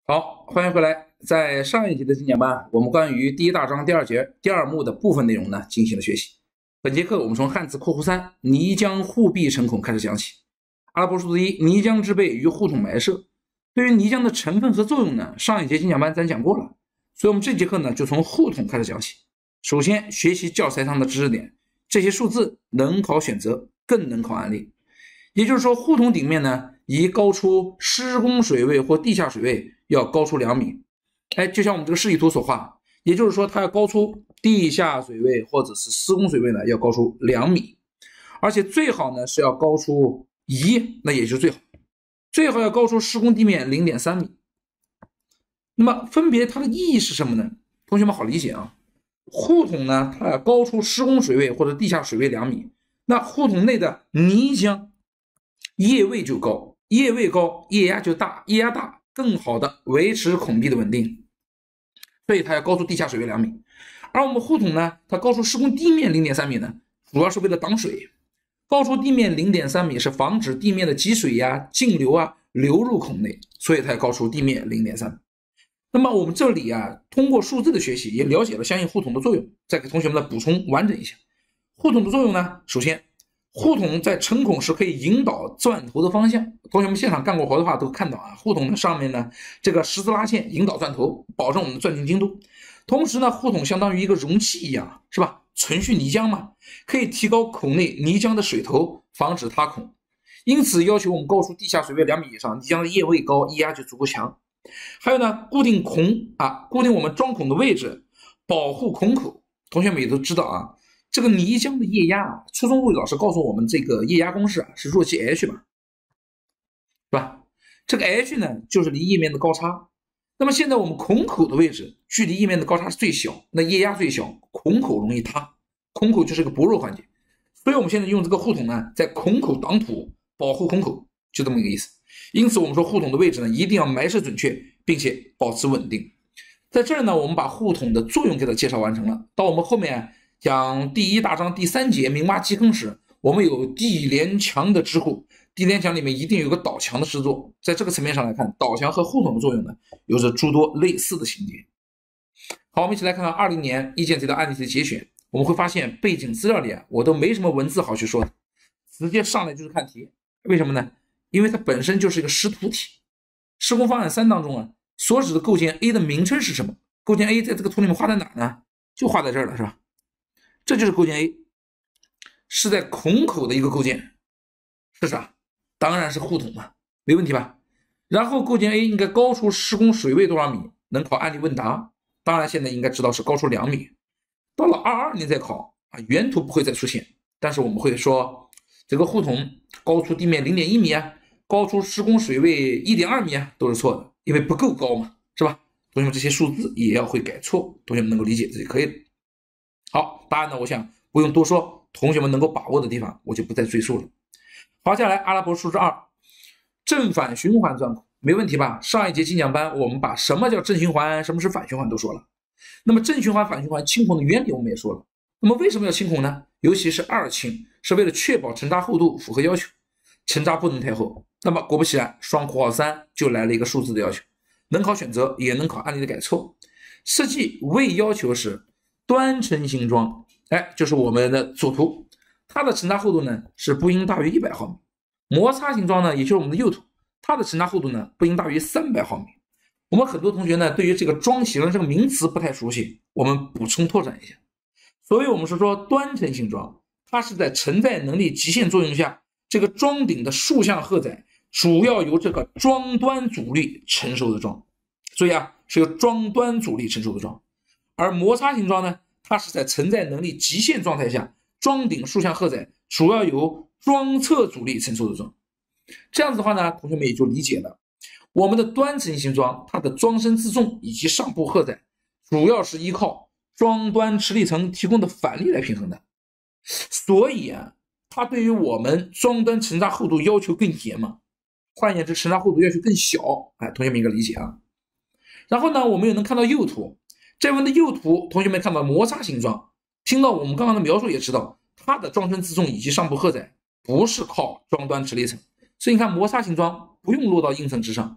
好，欢迎回来。在上一节的精讲班，我们关于第一大章第二节第二幕的部分内容呢进行了学习。本节课我们从汉字括弧3泥浆护壁成孔开始讲起。阿拉伯数字1，泥浆之辈于护筒埋设。对于泥浆的成分和作用呢，上一节精讲班咱讲过了，所以我们这节课呢就从护筒开始讲起。首先学习教材上的知识点，这些数字能考选择，更能考案例。也就是说，护筒顶面呢，宜高出施工水位或地下水位要高出2米。就像我们这个示意图所画，也就是说，它要高出地下水位或者是施工水位呢，要高出2米，而且最好呢是要高出1，那也就是最好要高出施工地面0.3米。那么分别它的意义是什么呢？同学们好理解啊。护筒呢，它要高出施工水位或者地下水位2米，那护筒内的泥浆液位就高，液位高，液压就大，液压大，更好的维持孔壁的稳定，所以它要高出地下水位2米。而我们护筒呢，它高出施工地面0.3米呢，主要是为了挡水。高出地面0.3米是防止地面的积水呀、径流啊流入孔内，所以它要高出地面0.3米。那么我们这里啊，通过数字的学习也了解了相应护筒的作用，再给同学们的补充完整一下。护筒的作用呢，首先护筒在成孔时可以引导钻头的方向，同学们现场干过活的话都看到啊，护筒的上面呢这个十字拉线引导钻头，保证我们的钻进精度。同时呢，护筒相当于一个容器一样，是吧？存蓄泥浆嘛，可以提高孔内泥浆的水头，防止塌孔。因此要求我们高出地下水位2米以上，泥浆的液位高，液压就足够强。还有呢，固定我们装孔的位置，保护孔口。同学们也都知道啊，这个泥浆的液压，初中物理老师告诉我们这个液压公式是弱气 H 嘛，是吧？这个 H 呢就是离液面的高差。那么现在我们孔口的位置距离液面的高差是最小，那液压最小，孔口容易塌，孔口就是个薄弱环节。所以我们现在用这个护筒呢，在孔口挡土，保护孔口，就这么一个意思。因此我们说护筒的位置呢，一定要埋设准确，并且保持稳定。在这儿呢，我们把护筒的作用给它介绍完成了。到我们后面讲第一大章第3节明挖基坑时，我们有地连墙的支护，地连墙里面一定有个导墙的施作。在这个层面上来看，导墙和护筒的作用呢，有着诸多类似的情节。好，我们一起来看看20年意见这道案例题的节选。我们会发现背景资料里啊，我都没什么文字好去说的，直接上来就是看题。为什么呢？因为它本身就是一个识图题。施工方案3当中啊，所指的构件 A 的名称是什么？构件 A 在这个图里面画在哪呢？就画在这儿了，是吧？这就是构件 A， 是在孔口的一个构件，是啥？当然是护筒嘛，没问题吧？然后构件 A 应该高出施工水位多少米？能考案例问答。当然现在应该知道是高出2米。到了22年再考啊，原图不会再出现，但是我们会说这个护筒高出地面0.1米啊，高出施工水位1.2米啊，都是错的，因为不够高嘛，是吧？同学们这些数字也要会改错，同学们能够理解这就可以了。好，答案呢，我想不用多说，同学们能够把握的地方我就不再赘述了。好，接下来阿拉伯数字2，正反循环钻孔，没问题吧？上一节精讲班我们把什么叫正循环，什么是反循环都说了。那么正循环、反循环清孔的原理我们也说了。那么为什么要清孔呢？尤其是2清，是为了确保沉渣厚度符合要求，沉渣不能太厚。那么果不其然，双括号3就来了一个数字的要求，能考选择，也能考案例的改错。设计未要求是端沉型桩，就是我们的左图，它的沉渣厚度呢是不应大于100毫米。摩擦型桩呢，也就是我们的右图，它的沉渣厚度呢不应大于300毫米。我们很多同学呢，对于这个桩型这个名词不太熟悉，我们补充拓展一下。所以我们是说端沉型桩，它是在承载能力极限作用下，这个桩顶的竖向荷载主要由这个桩端阻力承受的桩，所以啊，是由桩端阻力承受的桩。而摩擦型桩呢，它是在承载能力极限状态下，桩顶竖向荷载主要由桩侧阻力承受的桩。这样子的话呢，同学们也就理解了，我们的端沉型桩，它的桩身自重以及上部荷载，主要是依靠桩端持力层提供的反力来平衡的。所以啊，它对于我们桩端沉渣厚度要求更严嘛，换言之，沉渣厚度要求更小。同学们应该理解啊。然后呢，我们也能看到右图，这边的右图，同学们看到摩擦型桩，听到我们刚刚的描述也知道，它的桩身自重以及上部荷载不是靠桩端持力层，所以你看摩擦型桩不用落到硬层之上，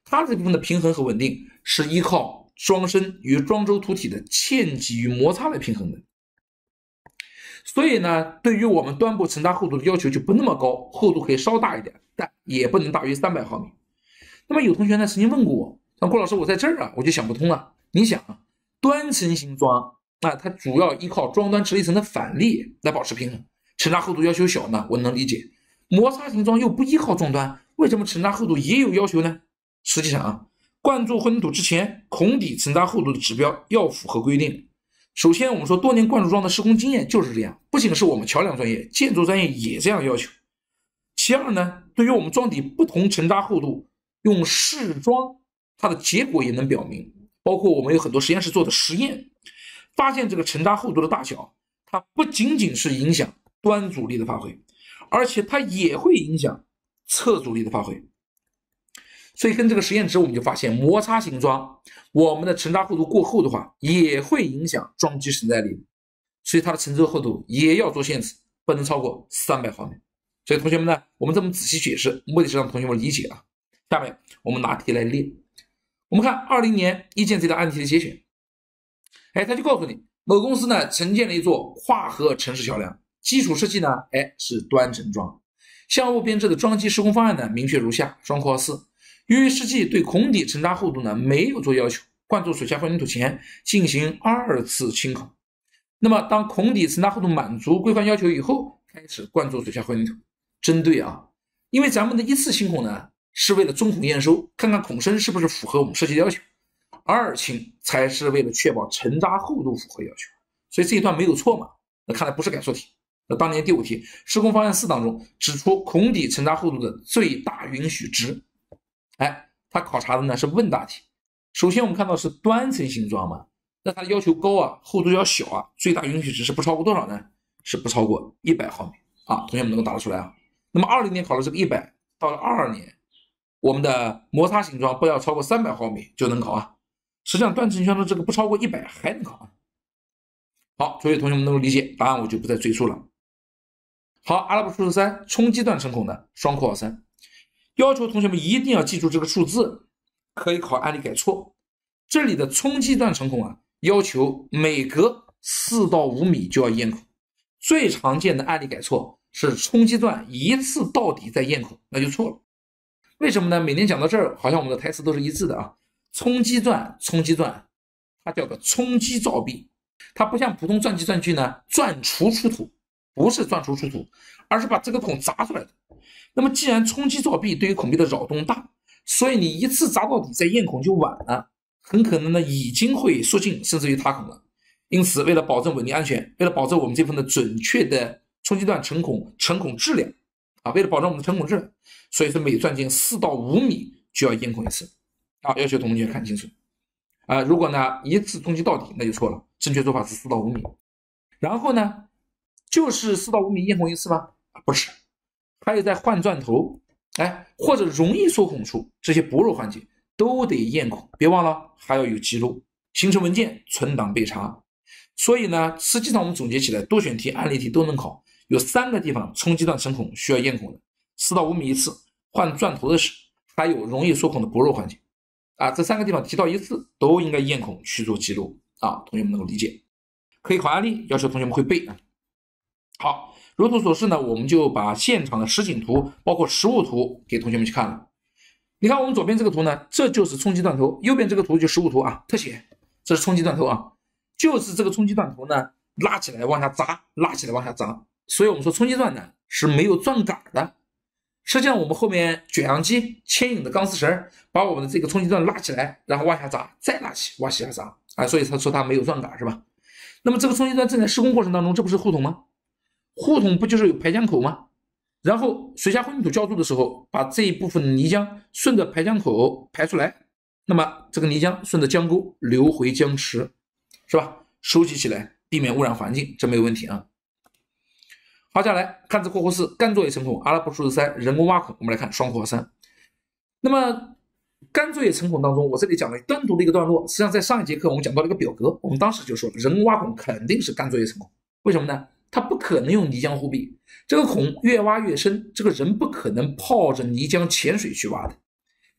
它这部分的平衡和稳定是依靠桩身与桩轴土体的嵌挤与摩擦来平衡的。所以呢，对于我们端部承扎厚度的要求就不那么高，厚度可以稍大一点，但也不能大于300毫米。那么有同学呢曾经问过我，说郭老师，我在这儿我就想不通了。你想端层型桩它主要依靠桩端直立层的反力来保持平衡，承扎厚度要求小呢，我能理解。摩擦型桩又不依靠桩端，为什么承扎厚度也有要求呢？实际上灌注混凝土之前，孔底承扎厚度的指标要符合规定。首先我们说多年灌注桩的施工经验就是这样，不仅是我们桥梁专业，建筑专业也这样要求。其二呢，对于我们桩底不同承扎厚度，用试桩它的结果也能表明，包括我们有很多实验室做的实验，发现这个承扎厚度的大小，它不仅仅是影响端阻力的发挥，而且它也会影响侧阻力的发挥。所以跟这个实验值我们就发现，摩擦型桩我们的承扎厚度过厚的话，也会影响桩基承载力，所以它的承重厚度也要做限制，不能超过300毫米。所以同学们呢，我们这么仔细解释，目的是让同学们理解啊。下面我们拿题来练。我们看20年一建 Z 的案例题的节选，他就告诉你，某公司呢承建了一座跨河城市桥梁，基础设计呢是端承桩，项目编制的桩基施工方案呢明确如下，双括号4。由于实际对孔底承扎厚度呢没有做要求，灌注水下混凝土前进行2次清孔。那么当孔底承扎厚度满足规范要求以后，开始灌注水下混凝土。针对因为咱们的1次清孔呢是为了中孔验收，看看孔身是不是符合我们设计的要求；2清才是为了确保承扎厚度符合要求。所以这一段没有错嘛？那看来不是改错题。那当年第5题施工方案4当中指出孔底承扎厚度的最大允许值。它考察的呢是问答题。首先我们看到是端层型桩嘛，那它的要求高厚度要小最大允许值是不超过多少呢？是不超过100毫米同学们能够答得出来那么20年考了这个100，到了22年，我们的摩擦型桩不要超过300毫米就能考实际上端层型桩的这个不超过100还能考好，所以同学们能够理解，答案我就不再赘述了。好，阿拉伯数字3，冲击段承孔的双括号3。要求同学们一定要记住这个数字，可以考案例改错。这里的冲击段承孔要求每隔4到5米就要验孔。最常见的案例改错是冲击段一次到底再验孔，那就错了。为什么呢？每年讲到这儿，好像我们的台词都是一致的冲击段，它叫个冲击凿壁，它不像普通钻机钻具呢，钻除出土，不是钻除出土，而是把这个孔砸出来的。那么既然冲击凿壁对于孔壁的扰动大，所以你一次砸到底再验孔就晚了，很可能呢已经会缩进甚至于塌孔了。因此为了保证稳定安全，为了保证我们这份的准确的冲击段承孔质量为了保证我们的承孔质量，所以说每钻进4到5米就要验孔一次要求同学看清楚如果呢一次冲击到底那就错了，正确做法是4到5米。然后呢就是4到5米验孔一次吗？不是，还有在换钻头或者容易缩孔处这些薄弱环节都得验孔，别忘了还要有记录，形成文件存档备查。所以呢实际上我们总结起来，多选题案例题都能考，有3个地方冲击段承孔需要验孔的，4到5米一次，换钻头的时还有容易缩孔的薄弱环节这3个地方提到一次都应该验孔去做记录同学们能够理解，可以考案例，要求同学们会背好，如图所示呢，我们就把现场的实景图包括实物图给同学们去看了。你看我们左边这个图呢，这就是冲击断头，右边这个图就实物图特写，这是冲击断头就是这个冲击断头呢拉起来往下砸，拉起来往下砸，所以我们说冲击钻呢是没有钻杆的。实际上我们后面卷扬机牵引的钢丝绳把我们的这个冲击钻拉起来，然后往下砸，再拉起往下砸所以他说它没有钻杆是吧？那么这个冲击钻正在施工过程当中，这不是护筒吗？护筒不就是有排浆口吗？然后水下混凝土浇筑的时候，把这一部分泥浆顺着排浆口排出来，那么这个泥浆顺着浆沟流回浆池，是吧？收集起来，避免污染环境，这没有问题好，接下来看字括弧4，干作业承孔，阿拉伯数字3，人工挖孔。我们来看双括号3。那么干作业承孔当中，我这里讲了单独的一个段落，实际上在上一节课我们讲到了一个表格，我们当时就说了，人工挖孔肯定是干作业承孔，为什么呢？它不可能用泥浆护壁，这个孔越挖越深，这个人不可能泡着泥浆潜水去挖的。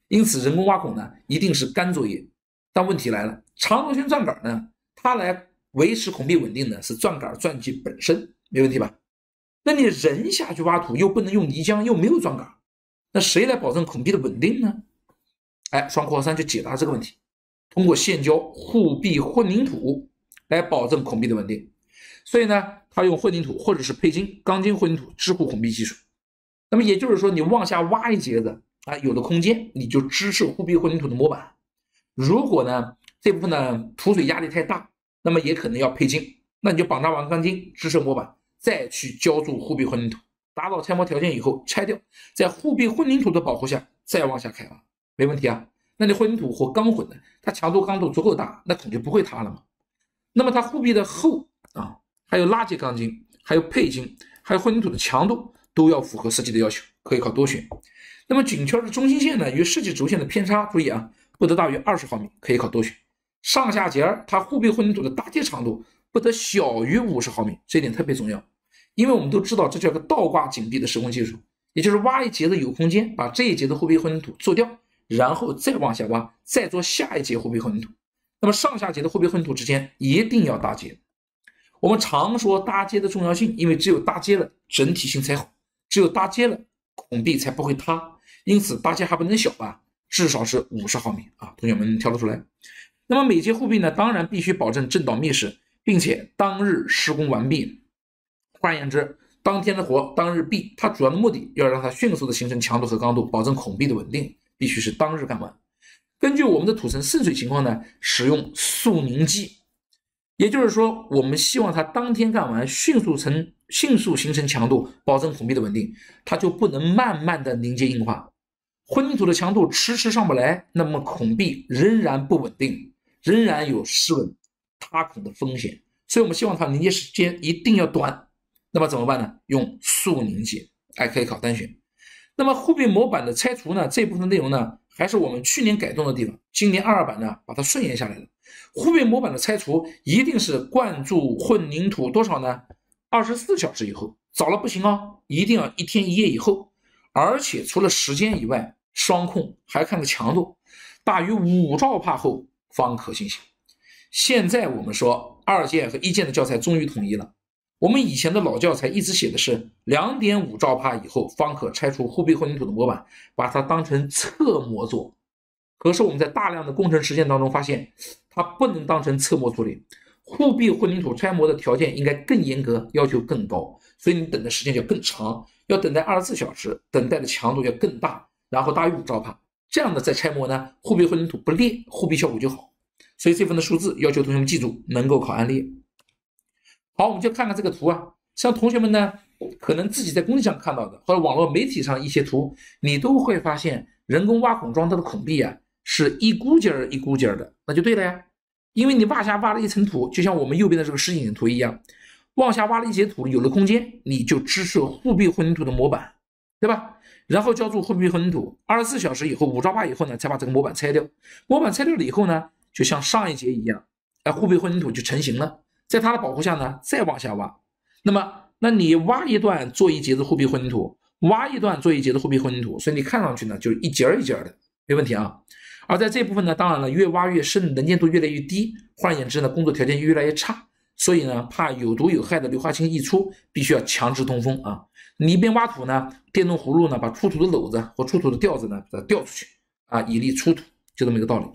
因此人工挖孔呢一定是干作业。但问题来了，长轴线钻杆呢，它来维持孔壁稳定呢是钻杆钻机本身，没问题吧？那你人下去挖土又不能用泥浆，又没有钻杆，那谁来保证孔壁的稳定呢？双括号3就解答这个问题，通过现浇护壁混凝土来保证孔壁的稳定。所以呢，它用混凝土或者是配筋、钢筋混凝土支护孔壁技术。那么也就是说，你往下挖一节子有的空间，你就支设护壁混凝土的模板。如果呢这部分呢土水压力太大，那么也可能要配筋，那你就绑扎完钢筋支设模板，再去浇筑护壁混凝土，达到拆模条件以后拆掉，在护壁混凝土的保护下再往下开挖，没问题啊。那你混凝土或钢混的，它强度刚度足够大，那孔就不会塌了嘛。那么它护壁的厚还有拉结钢筋，还有配筋，还有混凝土的强度都要符合设计的要求，可以考多选。那么颈圈的中心线呢与设计轴线的偏差，注意不得大于20毫米，可以考多选。上下节它护壁混凝土的搭接长度不得小于50毫米，这一点特别重要。因为我们都知道这叫个倒挂紧闭的施工技术，也就是挖一节子有空间，把这一节的护壁混凝土做掉，然后再往下挖，再做下一节护壁混凝土。那么上下节的护壁混凝土之间一定要搭接。我们常说搭接的重要性，因为只有搭接了整体性才好，只有搭接了孔壁才不会塌，因此搭接还不能小吧，至少是50毫米同学们能挑得出来。那么每节护壁呢，当然必须保证正倒密实，并且当日施工完毕。换言之，当天的活当日毕，它主要的目的要让它迅速的形成强度和刚度，保证孔壁的稳定，必须是当日干完。根据我们的土层渗水情况呢，使用速凝剂，也就是说我们希望它当天干完，迅速形成强度，保证孔壁的稳定，它就不能慢慢的凝结硬化。混凝土的强度迟迟上不来，那么孔壁仍然不稳定，仍然有失稳塌孔的风险，所以我们希望它凝结时间一定要短。那么怎么办呢？用速凝结，可以考单选。那么护壁模板的拆除呢，这部分内容呢还是我们去年改动的地方，今年22版呢把它顺延下来了。护壁模板的拆除一定是灌注混凝土多少呢？24小时以后，早了不行一定要1天1夜以后。而且除了时间以外，双控还看个强度，大于5兆帕后方可进行。现在我们说2件和1件的教材终于统一了，我们以前的老教材一直写的是 2.5 兆帕以后方可拆除护壁混凝土的模板，把它当成侧模做。可是我们在大量的工程实践当中发现，它不能当成侧模处理，护壁混凝土拆模的条件应该更严格，要求更高，所以你等的时间就更长，要等待24小时，等待的强度要更大，然后大于5兆帕，这样的再拆模呢，护壁混凝土不裂，护壁效果就好。所以这份的数字要求同学们记住，能够考案例。好，我们就看看这个图像同学们呢可能自己在工地上看到的，或者网络媒体上一些图，你都会发现人工挖孔装它的孔壁是一股劲儿一股劲儿的，那就对了呀。因为你往下挖了一层土，就像我们右边的这个实景图一样，往下挖了一节土，有了空间，你就支设护壁混凝土的模板，对吧？然后浇筑护壁混凝土，24小时以后，5兆帕以后呢，才把这个模板拆掉。模板拆掉了以后呢，就像上一节一样，护壁混凝土就成型了。在它的保护下呢，再往下挖。那你挖一段做一节子护壁混凝土，挖一段做一节子护壁混凝土，所以你看上去呢就是一节一节的，没问题啊。而在这部分呢，当然了，越挖越深，能见度越来越低，换言之呢，工作条件越来越差。所以呢，怕有毒有害的硫化氢溢出，必须要强制通风你一边挖土呢，电动葫芦呢把出土的篓子或出土的吊子呢把它吊出去以利出土，就这么一个道理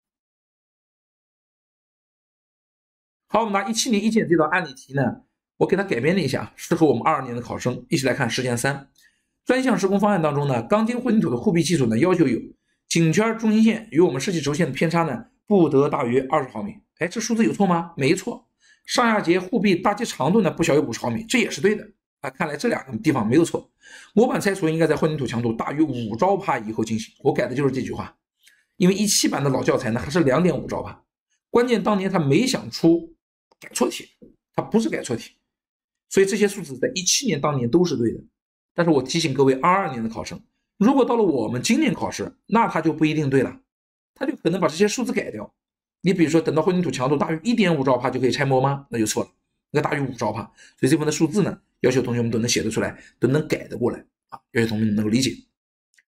好，我们拿17年一建这道案例题呢，我给它改编了一下，适合我们22年的考生。一起来看实践3。专项施工方案当中呢，钢筋混凝土的护壁技术呢要求有颈圈中心线与我们设计轴线的偏差呢不得大于20毫米。这数字有错吗？没错。上下节护壁搭接长度呢不小于50毫米，这也是对的看来这两个地方没有错。模板拆除应该在混凝土强度大于5兆帕以后进行，我改的就是这句话。因为17版的老教材呢还是 2.5 兆帕，关键当年他没想出改错题，它不是改错题，所以这些数字在17年当年都是对的。但是我提醒各位22年的考生，如果到了我们今年考试，那它就不一定对了，它就可能把这些数字改掉。你比如说等到混凝土强度大于 1.5 兆帕就可以拆模吗？那就错了，那大于5兆帕。所以这份的数字呢，要求同学们都能写得出来，都能改得过来要求同学们能够理解。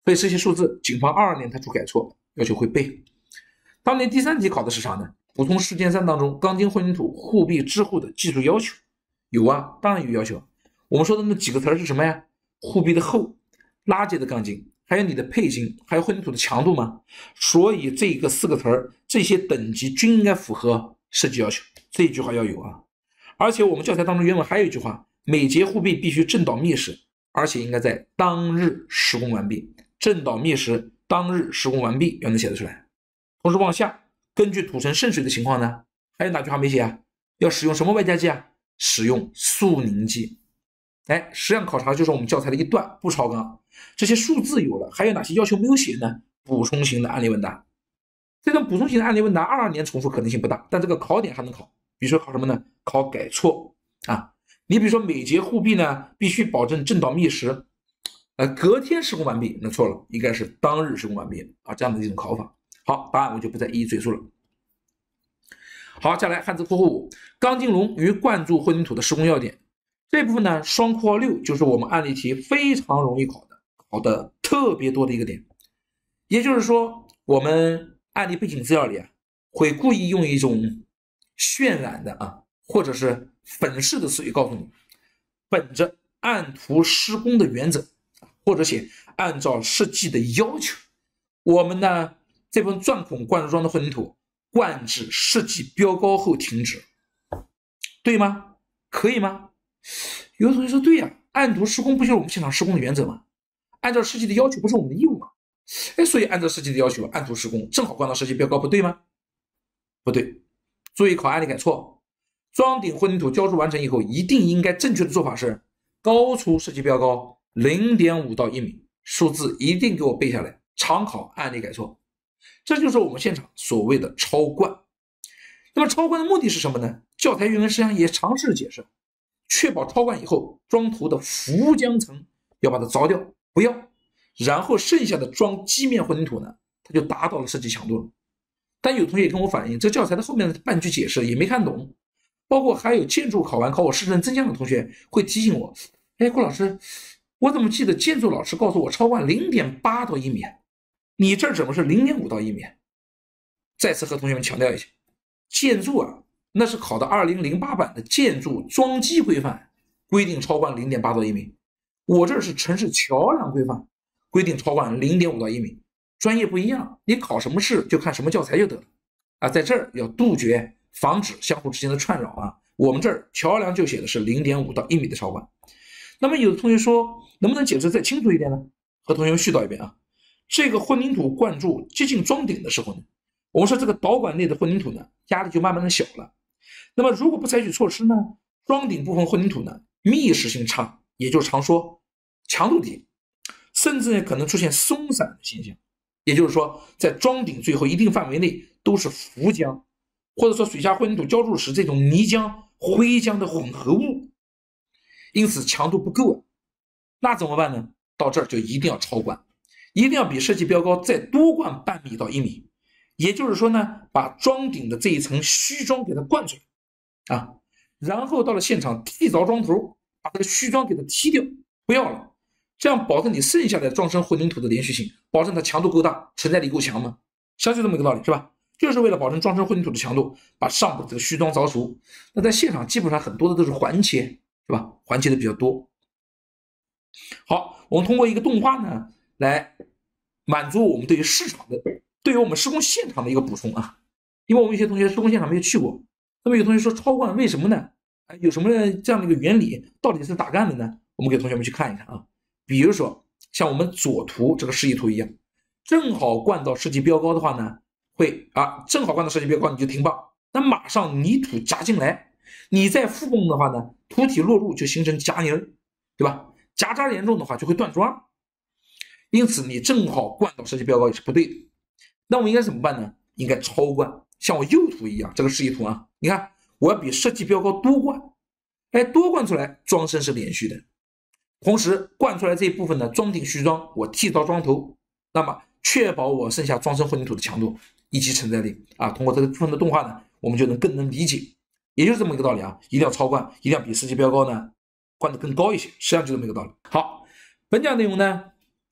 所以这些数字警方22年他出改错，要求会背。当年第3题考的是啥呢？补充事件3当中钢筋混凝土护壁支护的技术要求。有啊，当然有要求。我们说的那几个词是什么呀？护壁的厚、拉结的钢筋，还有你的配筋，还有混凝土的强度嘛。所以这个4个词这些等级均应该符合设计要求。这一句话要有啊。而且我们教材当中原文还有一句话，每节护壁必须正倒密实，而且应该在当日施工完毕。正倒密实，当日施工完毕，要能写得出来。同时往下，根据土层渗水的情况呢，还有哪句话没写啊？要使用什么外加剂啊？使用速凝剂。实际上考察就是我们教材的一段，不超纲。这些数字有了，还有哪些要求没有写呢？补充型的案例问答。这种补充型的案例问答22年重复可能性不大，但这个考点还能考。比如说考什么呢？考改错啊。你比如说每节护壁呢必须保证正倒密实，隔天施工完毕，那错了，应该是当日施工完毕啊，这样的一种考法。好，答案我就不再一一赘述了。好，接下来汉字括弧5，钢筋笼与灌注混凝土的施工要点。这部分呢，双括号6就是我们案例题非常容易考的特别多的一个点。也就是说，我们案例背景资料里会故意用一种渲染的或者是粉饰的词语告诉你，本着按图施工的原则，或者写按照设计的要求，我们呢这份钻孔灌注装的混凝土灌至设计标高后停止，对吗？可以吗？有的同学说对呀，按图施工不就是我们现场施工的原则吗？按照设计的要求不是我们的义务吗？所以按照设计的要求按图施工，正好灌到设计标高，不对吗？不对。注意考案例改错，桩顶混凝土浇筑完成以后，一定应该正确的做法是高出设计标高 0.5 到1米，数字一定给我背下来，常考案例改错。这就是我们现场所谓的超灌。那么超灌的目的是什么呢？教材原文实际上也尝试解释，确保超灌以后桩头的浮浆层要把它凿掉，不要，然后剩下的桩基面混凝土呢，它就达到了设计强度了。但有同学也跟我反映，这教材的后面的半句解释也没看懂，包括还有建筑考完考我师承增降的同学会提醒我，郭老师，我怎么记得建筑老师告诉我超灌 0.8 到1米，你这怎么是 0.5 到1米？再次和同学们强调一下，建筑那是考的2008版的建筑桩基规范规定超灌 0.8 到1米，我这是城市桥梁规范规定超灌 0.5 到1米。专业不一样，你考什么试就看什么教材就得了在这儿要杜绝防止相互之间的串扰我们这儿桥梁就写的是 0.5 到1米的超灌。那么有的同学说能不能解释再清楚一点呢？和同学们絮叨一遍这个混凝土灌注接近桩顶的时候呢，我们说这个导管内的混凝土呢压力就慢慢的小了。那么如果不采取措施呢，桩顶部分混凝土呢密实性差，也就是常说强度低，甚至可能出现松散的现象。也就是说，在桩顶最后一定范围内都是浮浆，或者说水下混凝土浇筑时这种泥浆、灰浆的混合物，因此强度不够那怎么办呢？到这儿就一定要超灌，一定要比设计标高再多灌半米到1米。也就是说呢，把桩顶的这一层虚桩给它灌出来然后到了现场剃凿桩头，把这个虚桩给它踢掉，不要了。这样保证你剩下的桩身混凝土的连续性，保证它强度够大，承载力够强嘛，相信这么一个道理是吧？就是为了保证桩身混凝土的强度，把上部这个虚桩凿熟。那在现场基本上很多的都是环切，是吧？环切的比较多。好，我们通过一个动画呢，来满足我们对于市场的，对于我们施工现场的一个补充因为我们有些同学施工现场没有去过，那么有同学说超灌为什么呢？有什么这样的一个原理，到底是咋干的呢？我们给同学们去看一看比如说像我们左图这个示意图一样，正好灌到设计标高的话呢，会正好灌到设计标高你就停棒，那马上泥土加进来，你再复工的话呢，土体落入就形成夹泥，对吧？夹渣严重的话就会断桩，因此你正好灌到设计标高也是不对的。那我们应该怎么办呢？应该超灌，像我右图一样，这个示意图你看我要比设计标高多灌，多灌出来桩身是连续的。同时灌出来这一部分的桩顶虚桩我剃到桩头，那么确保我剩下桩身混凝土的强度以及承载力通过这个部分的动画呢，我们就能更能理解，也就是这么一个道理一定要超灌，一定要比设计标高呢灌得更高一些，实际上就这么一个道理。好，本讲内容呢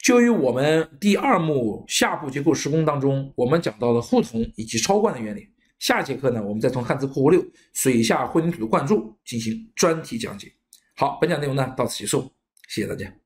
就于我们第2幕下部结构施工当中，我们讲到了互筒以及超灌的原理。下节课呢，我们再从汉字括弧6水下混凝土的灌注进行专题讲解。好，本讲内容呢到此结束，谢谢大家。